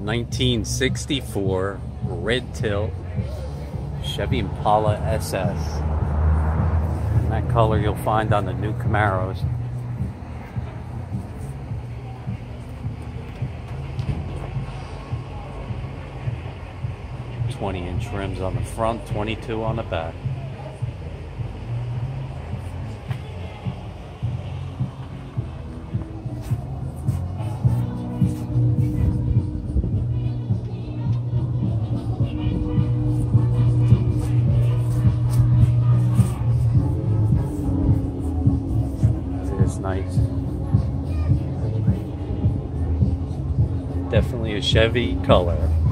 1964 red tilt Chevy Impala SS. And that color you'll find on the new Camaros. "20" rims on the front, 22 on the back. It's nice. Definitely a Chevy color.